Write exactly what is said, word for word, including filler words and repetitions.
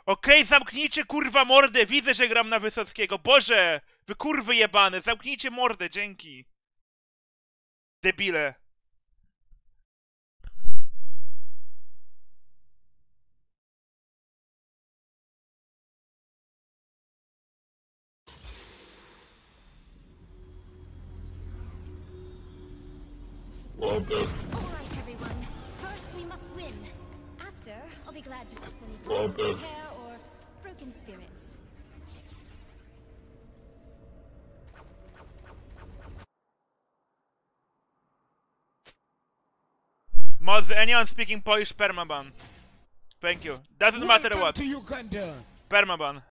Okej, zamknijcie kurwa mordę, widzę, że gram na Wysockiego. Boże! Wy kurwy jebane, zamknijcie mordę, dzięki. Debile. Alright, everyone. First, we must win. After, I'll be glad to fix any broken hair or broken spirits. Mods, anyone speaking Polish, permaban. Thank you. Doesn't matter Welcome what. to Uganda. Permaban.